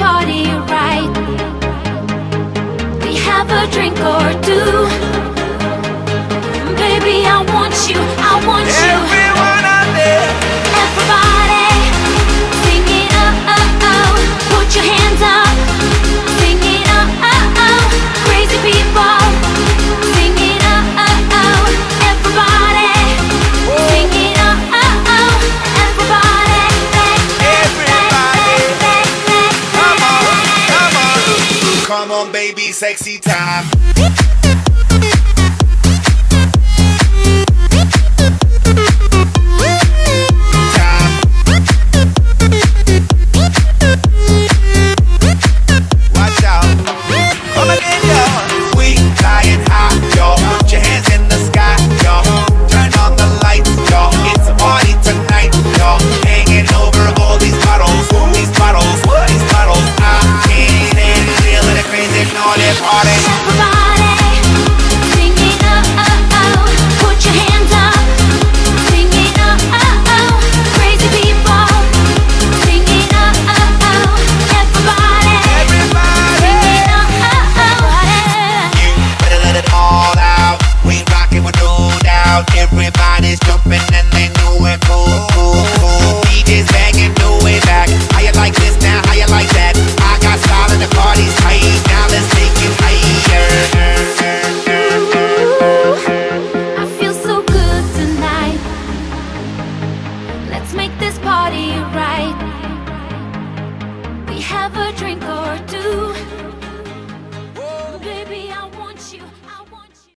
party right. We have a drink or two. Baby, I want you, I want you. Everyone out there, Everybody, sing it put your hands up, sing it crazy people, sing it everybody, sing it everybody, everybody, come on baby, sexy time. everybody.